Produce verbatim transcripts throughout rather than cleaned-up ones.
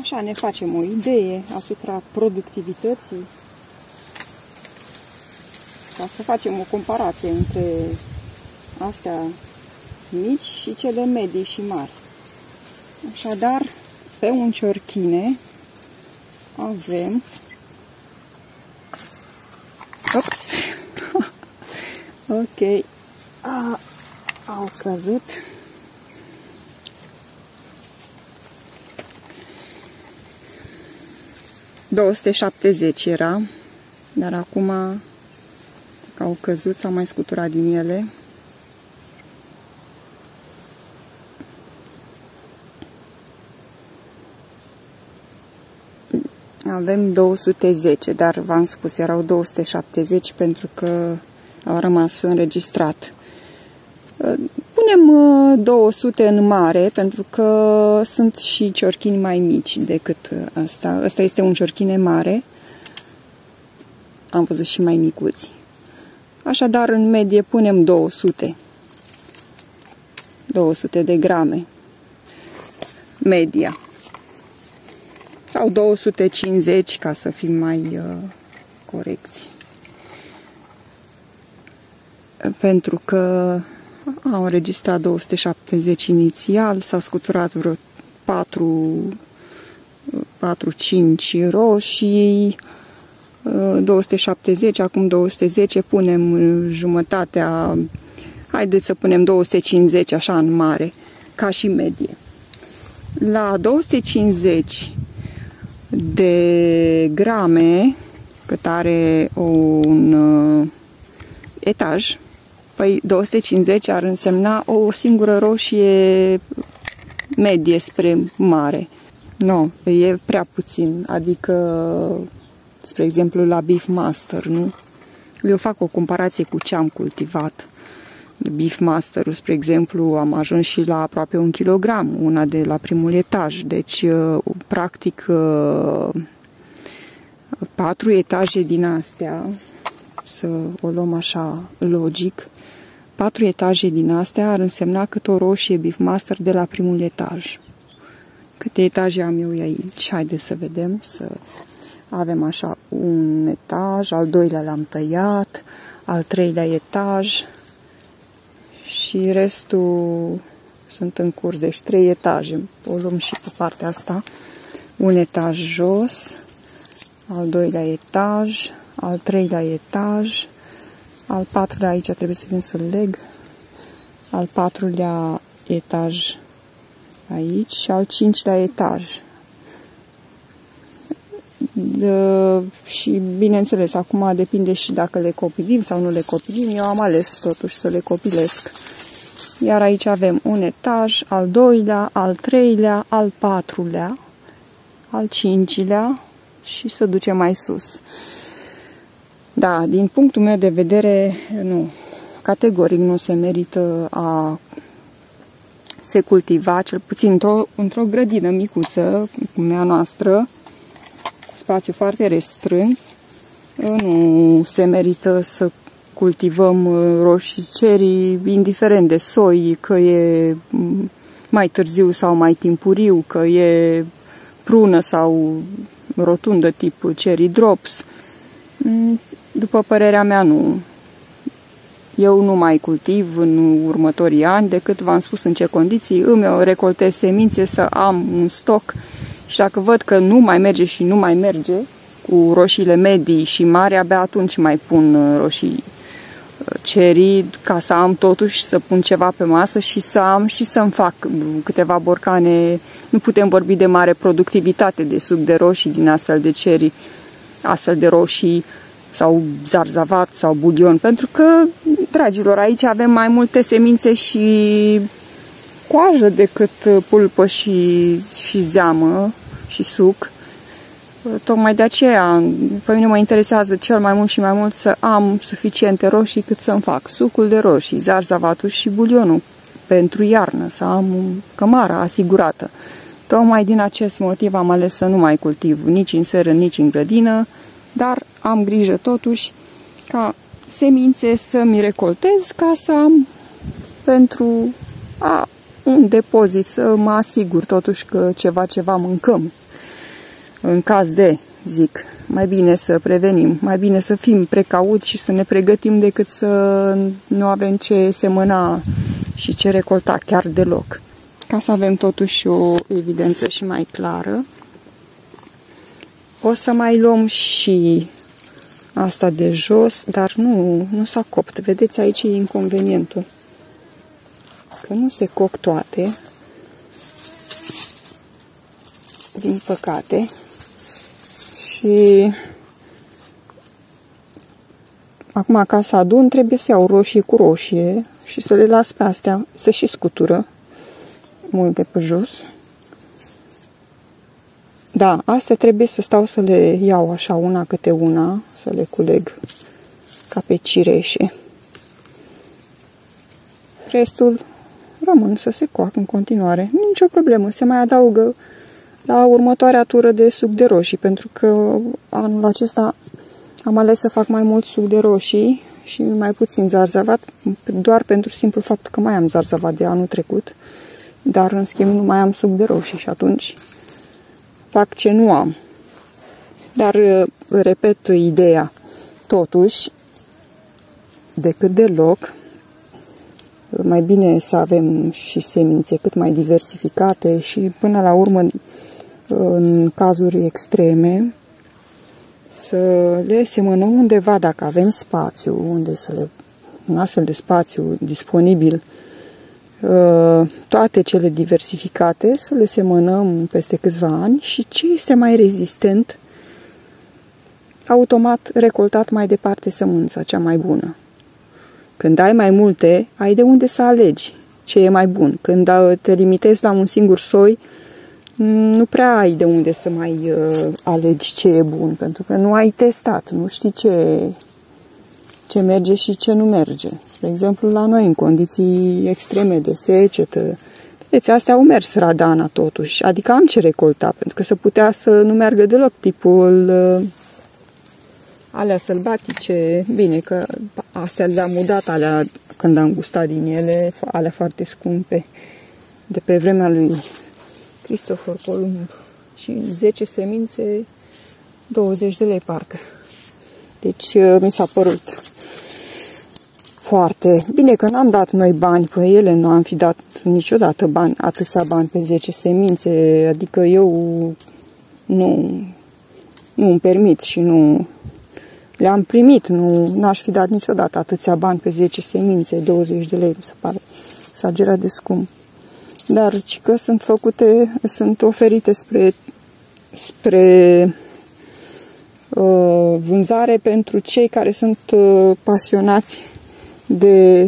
Așa ne facem o idee asupra productivității, ca să facem o comparație între astea mici și cele medii și mari. Așadar, pe un ciorchine avem Ups. Ok. A, au căzut. două sute șaptezeci era, dar acum că au căzut, s-au mai scuturat din ele. Avem două sute zece, dar v-am spus, erau două sute șaptezeci pentru că au rămas înregistrat. Punem două sute în mare, pentru că sunt și ciorchini mai mici decât asta. Asta este un ciorchine mare. Am văzut și mai micuți. Așadar, în medie punem două sute. două sute de grame. Media. Sau două sute cincizeci, ca să fim mai uh, corecți. Pentru că au înregistrat două sute șaptezeci inițial, s-a scuturat vreo patru cinci roșii, două sute șaptezeci, acum două sute zece, punem jumătatea, haideți să punem două sute cincizeci așa în mare, ca și medie. La două sute cincizeci de grame, cât are un uh, etaj, păi două sute cincizeci ar însemna o singură roșie medie spre mare. Nu, e prea puțin, adică, spre exemplu, la Beef Master, nu? Eu fac o comparație cu ce am cultivat. Beef Master, spre exemplu, am ajuns și la aproape un kilogram, una de la primul etaj. Deci, practic, patru etaje din astea, să o luăm așa logic, patru etaje din astea ar însemna cât o roșie Beef Master de la primul etaj. Câte etaje am eu aici? Haideți să vedem, să avem așa un etaj, al doilea l-am tăiat, al treilea etaj și restul sunt în curs, deci trei etaje. O luăm și pe partea asta. Un etaj jos, al doilea etaj, al treilea etaj, al patrulea, aici trebuie să vin să leg, al patrulea etaj aici și al cincilea etaj. De, și bineînțeles, acum depinde și dacă le copilim sau nu le copilim. Eu am ales totuși să le copilesc. Iar aici avem un etaj, al doilea, al treilea, al patrulea, al cincilea și să ducem mai sus. Da, din punctul meu de vedere, nu, categoric nu se merită a se cultiva, cel puțin într-o într-o grădină micuță, cum e a noastră, spațiu foarte restrâns, nu se merită să cultivăm roșii cherry, indiferent de soi, că e mai târziu sau mai timpuriu, că e prună sau rotundă tip cherry drops. După părerea mea, nu. Eu nu mai cultiv în următorii ani, decât v-am spus în ce condiții îmi recoltez semințe să am un stoc și dacă văd că nu mai merge și nu mai merge cu roșiile medii și mari, abia atunci mai pun roșii cherry, ca să am totuși să pun ceva pe masă și să am și să-mi fac câteva borcane. Nu putem vorbi de mare productivitate de suc de roșii din astfel de cherry, astfel de roșii sau zarzavat sau bulion, pentru că, dragilor, aici avem mai multe semințe și coajă decât pulpă și, și zeamă și suc. Tocmai de aceea, pe mine mă interesează cel mai mult și mai mult să am suficiente roșii cât să-mi fac sucul de roșii, zarzavatul și bulionul pentru iarnă, să am cămara asigurată. Tocmai din acest motiv am ales să nu mai cultiv nici în seră, nici în grădină, dar am grijă totuși ca semințe să-mi recoltez ca să am pentru a, un depozit, să mă asigur totuși că ceva, ceva mâncăm. în caz de, zic, mai bine să prevenim, mai bine să fim precauți și să ne pregătim decât să nu avem ce semăna și ce recolta chiar deloc. Ca să avem totuși o evidență și mai clară, o să mai luăm și asta de jos, dar nu, nu s-a copt. Vedeți, aici e inconvenientul. Că nu se coc toate, din păcate. Și acum, ca să adun, trebuie să iau roșie cu roșie și să le las pe astea să și scutură multe pe jos. Da, astea trebuie să stau să le iau așa una câte una, să le culeg ca pe cireșe. Restul rămân să se coacă în continuare. Nicio problemă, se mai adaugă la următoarea tură de suc de roșii, pentru că anul acesta am ales să fac mai mult suc de roșii și mai puțin zarzavat, doar pentru simplu fapt că mai am zarzavat de anul trecut, dar în schimb nu mai am suc de roșii și atunci fac ce nu am. Dar, repet ideea, totuși, decât deloc, mai bine să avem și semințe cât mai diversificate și până la urmă, în cazuri extreme, să le semănăm undeva, dacă avem spațiu, unde să le, un astfel de spațiu disponibil, toate cele diversificate, să le semănăm peste câțiva ani și ce este mai rezistent, automat recoltat mai departe sămânța cea mai bună. Când ai mai multe, ai de unde să alegi ce e mai bun. Când te limitezi la un singur soi, nu prea ai de unde să mai uh, alegi ce e bun, pentru că nu ai testat, nu știi ce, ce merge și ce nu merge. De exemplu, la noi, în condiții extreme de secetă, vedeți, astea au mers radana totuși, adică am ce recolta, pentru că se putea să nu meargă deloc tipul uh, alea sălbatice, bine că astea le-am udat, alea când am gustat din ele, alea foarte scumpe, de pe vremea lui Cristofor Columb, și zece semințe, douăzeci de lei parcă. Deci mi s-a părut foarte bine că n-am dat noi bani pe ele, nu am fi dat niciodată bani, atâția bani pe zece semințe, adică eu nu, nu îmi permit și nu le-am primit, nu n-aș fi dat niciodată atâția bani pe zece semințe, douăzeci de lei, mi se pare exagerat de scump. Dar ci că sunt făcute, sunt oferite spre, spre uh, vânzare pentru cei care sunt uh, pasionați de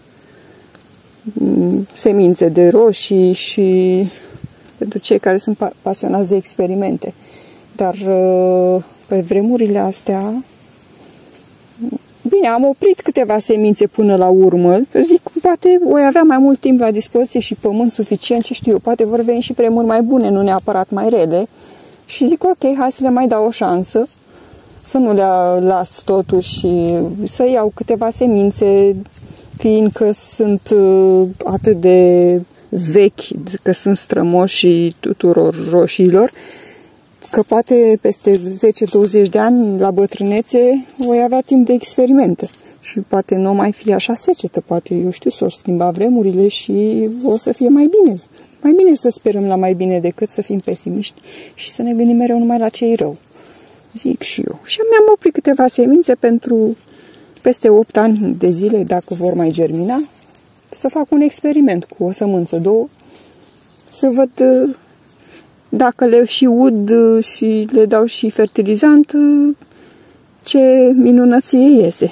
um, semințe de roșii și pentru cei care sunt pa pasionați de experimente. Dar uh, pe vremurile astea, bine, am oprit câteva semințe până la urmă. Zic, poate voi avea mai mult timp la dispoziție și pământ suficient, ce știu eu, poate vor veni și vremuri mai bune, nu neapărat mai rele. Și zic, ok, hai să le mai dau o șansă, să nu le las totuși, să iau câteva semințe, fiindcă sunt atât de vechi, că sunt strămoși tuturor roșiilor, că poate peste zece douăzeci de ani, la bătrânețe, voi avea timp de experimente. Și poate nu mai fi așa secetă, poate, eu știu, s-o schimba vremurile și o să fie mai bine. Mai bine să sperăm la mai bine decât să fim pesimiști și să ne gândim mereu numai la ce e rău. Zic și eu. Și mi-am oprit câteva semințe pentru peste opt ani de zile, dacă vor mai germina, să fac un experiment cu o sămânță, două, să văd dacă le și ud și le dau și fertilizant, ce minunăție iese.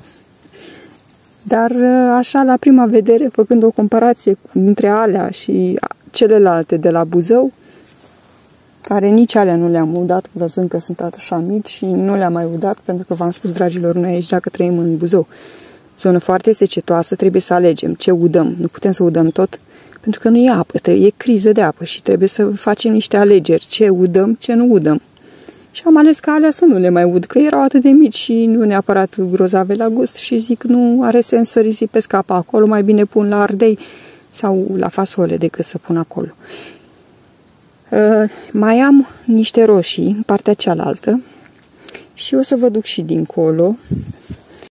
Dar așa, la prima vedere, făcând o comparație între alea și celelalte de la Buzău, care nici alea nu le-am udat, văzând că sunt așa mici și nu le-am mai udat, pentru că v-am spus, dragilor, noi aici, dacă trăim în Buzău, zonă foarte secetoasă, trebuie să alegem ce udăm. Nu putem să udăm tot, pentru că nu e apă, e criză de apă și trebuie să facem niște alegeri, ce udăm, ce nu udăm. Și am ales ca alea să nu le mai ud, că erau atât de mici și nu neapărat grozave la gust și zic, nu are sens să risipesc apa acolo, mai bine pun la ardei sau la fasole decât să pun acolo. Mai am niște roșii în partea cealaltă și o să vă duc și dincolo.